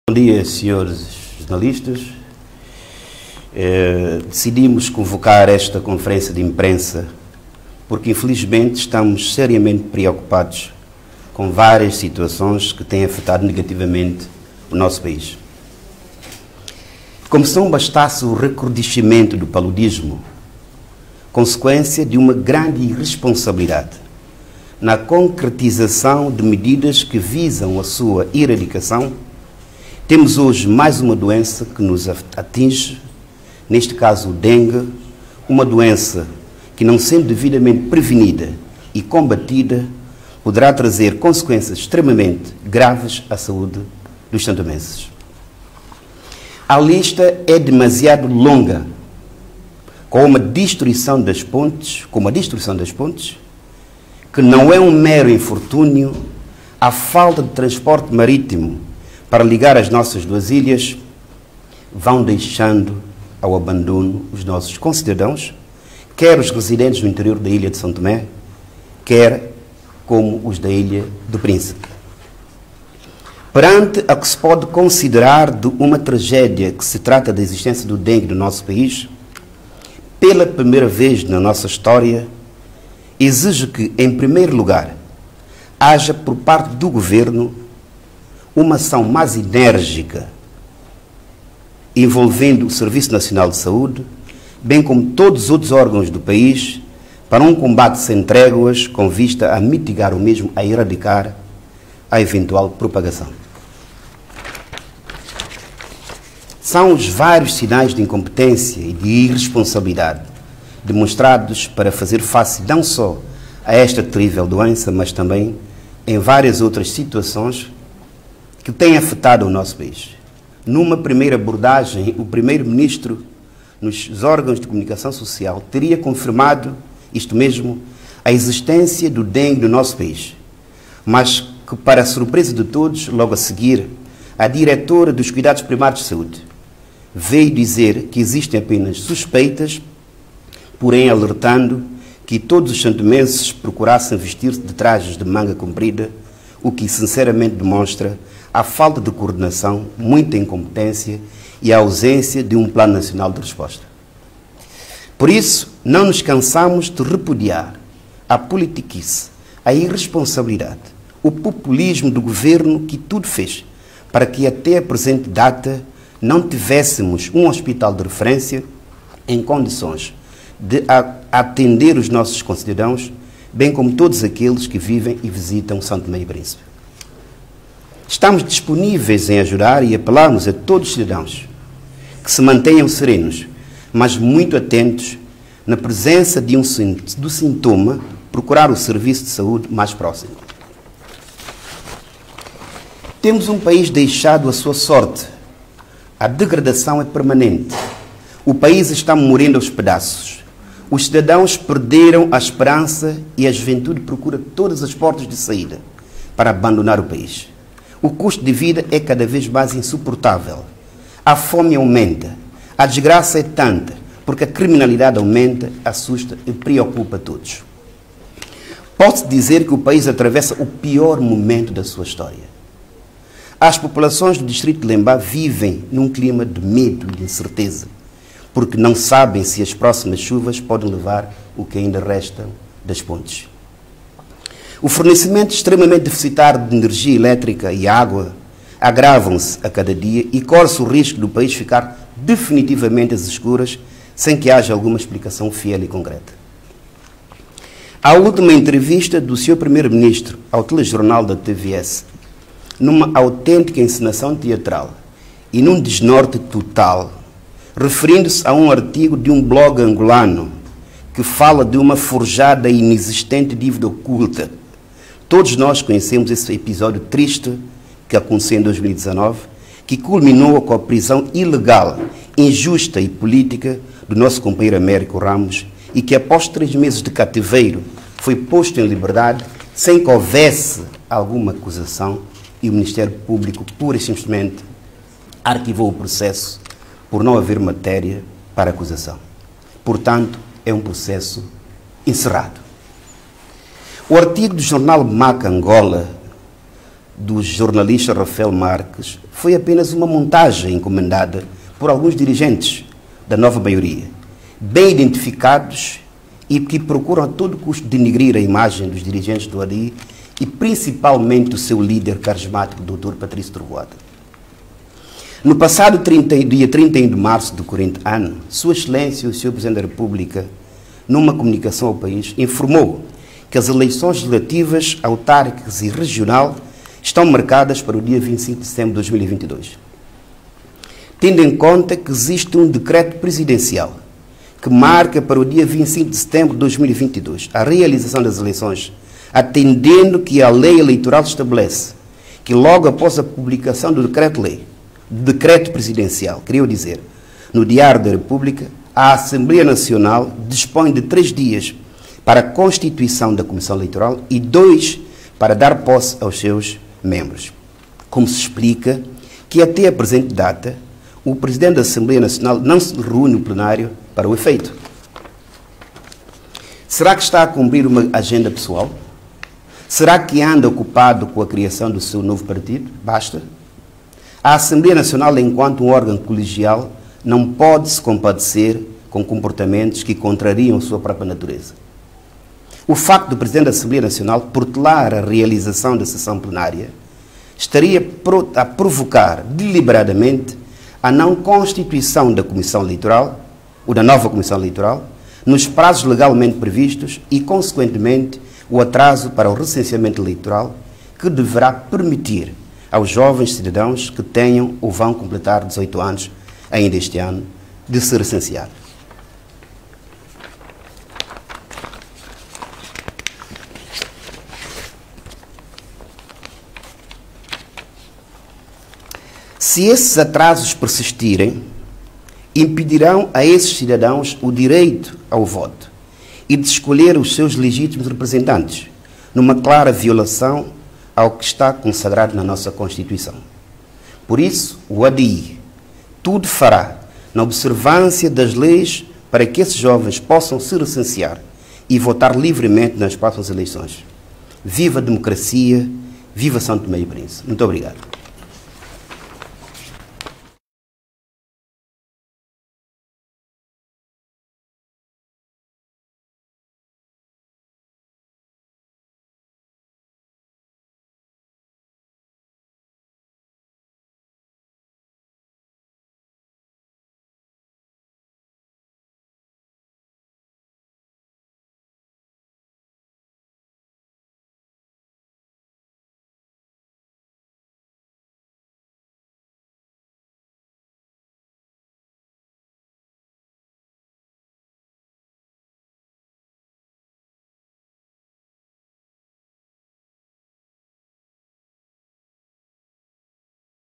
Bom dia, senhores jornalistas. Decidimos convocar esta conferência de imprensa porque, infelizmente, estamos seriamente preocupados com várias situações que têm afetado negativamente o nosso país. Como se não bastasse o recrudescimento do paludismo, consequência de uma grande irresponsabilidade na concretização de medidas que visam a sua erradicação, temos hoje mais uma doença que nos atinge, neste caso o dengue, uma doença que, não sendo devidamente prevenida e combatida, poderá trazer consequências extremamente graves à saúde dos santomenses. A lista é demasiado longa, como a destruição das pontes, que não é um mero infortúnio, a falta de transporte marítimo para ligar as nossas duas ilhas, vão deixando ao abandono os nossos concidadãos, quer os residentes no interior da ilha de São Tomé, quer como os da Ilha do Príncipe. Perante a que se pode considerar de uma tragédia que se trata da existência do dengue no nosso país, pela primeira vez na nossa história, exige que, em primeiro lugar, haja por parte do Governo uma ação mais enérgica envolvendo o Serviço Nacional de Saúde, bem como todos os outros órgãos do país, para um combate sem tréguas com vista a mitigar o mesmo, a erradicar a eventual propagação. São os vários sinais de incompetência e de irresponsabilidade demonstrados para fazer face não só a esta terrível doença, mas também em várias outras situações que têm afetado o nosso país. Numa primeira abordagem, o primeiro-ministro, nos órgãos de comunicação social, teria confirmado isto mesmo, a existência do dengue no nosso país, mas que, para a surpresa de todos, logo a seguir, a diretora dos Cuidados Primários de Saúde veio dizer que existem apenas suspeitas, porém alertando que todos os santomenses procurassem vestir-se de trajes de manga comprida, o que sinceramente demonstra a falta de coordenação, muita incompetência e a ausência de um plano nacional de resposta. Por isso, não nos cansamos de repudiar a politiquice, a irresponsabilidade, o populismo do governo que tudo fez para que até a presente data não tivéssemos um hospital de referência em condições de atender os nossos concidadãos, bem como todos aqueles que vivem e visitam São Tomé e Príncipe. Estamos disponíveis em ajudar e apelamos a todos os cidadãos que se mantenham serenos, mas muito atentos na presença do sintoma, procurar o serviço de saúde mais próximo. Temos um país deixado à sua sorte. A degradação é permanente. O país está morrendo aos pedaços. Os cidadãos perderam a esperança e a juventude procura todas as portas de saída para abandonar o país. O custo de vida é cada vez mais insuportável. A fome aumenta. A desgraça é tanta, porque a criminalidade aumenta, assusta e preocupa todos. Pode-se dizer que o país atravessa o pior momento da sua história. As populações do distrito de Lembá vivem num clima de medo e de incerteza, porque não sabem se as próximas chuvas podem levar o que ainda resta das pontes. O fornecimento extremamente deficitário de energia elétrica e água agravam-se a cada dia e corre-se o risco do país ficar definitivamente às escuras, sem que haja alguma explicação fiel e concreta. A última entrevista do Sr. Primeiro-Ministro ao telejornal da TVS, numa autêntica encenação teatral e num desnorte total, referindo-se a um artigo de um blog angolano que fala de uma forjada e inexistente dívida oculta. Todos nós conhecemos esse episódio triste que aconteceu em 2019, que culminou com a prisão ilegal, injusta e política do nosso companheiro Américo Ramos e que, após 3 meses de cativeiro, foi posto em liberdade sem que houvesse alguma acusação e o Ministério Público, pura e simplesmente, arquivou o processo por não haver matéria para acusação. Portanto, é um processo encerrado. O artigo do jornal MAC Angola do jornalista Rafael Marques foi apenas uma montagem encomendada por alguns dirigentes da nova maioria, bem identificados e que procuram a todo custo denigrir a imagem dos dirigentes do ADI e principalmente o seu líder carismático, Dr. Patrício Trovoada. No passado dia 31 de março do corrente ano, Sua Excelência, o Sr. Presidente da República, numa comunicação ao país, informou que as eleições legislativas, autárquicas e regional estão marcadas para o dia 25 de setembro de 2022. Tendo em conta que existe um decreto presidencial que marca para o dia 25 de setembro de 2022 a realização das eleições, atendendo que a lei eleitoral estabelece que logo após a publicação do decreto presidencial, queria dizer, no Diário da República, a Assembleia Nacional dispõe de 3 dias para a constituição da Comissão Eleitoral e 2 para dar posse aos seus membros. Como se explica que até a presente data, o Presidente da Assembleia Nacional não se reúne no plenário para o efeito. Será que está a cumprir uma agenda pessoal? Será que anda ocupado com a criação do seu novo partido? Basta. A Assembleia Nacional, enquanto um órgão colegial, não pode se compadecer com comportamentos que contrariam a sua própria natureza. O facto do Presidente da Assembleia Nacional protelar a realização da sessão plenária estaria a provocar deliberadamente a não constituição da Comissão Eleitoral, ou da nova Comissão Eleitoral, nos prazos legalmente previstos e, consequentemente, o atraso para o recenseamento eleitoral, que deverá permitir aos jovens cidadãos que tenham ou vão completar 18 anos ainda este ano, de se recensear. Se esses atrasos persistirem, impedirão a esses cidadãos o direito ao voto e de escolher os seus legítimos representantes, numa clara violação ao que está consagrado na nossa Constituição. Por isso, o ADI tudo fará na observância das leis para que esses jovens possam se recensear e votar livremente nas próximas eleições. Viva a democracia, viva São Tomé e Príncipe. Muito obrigado.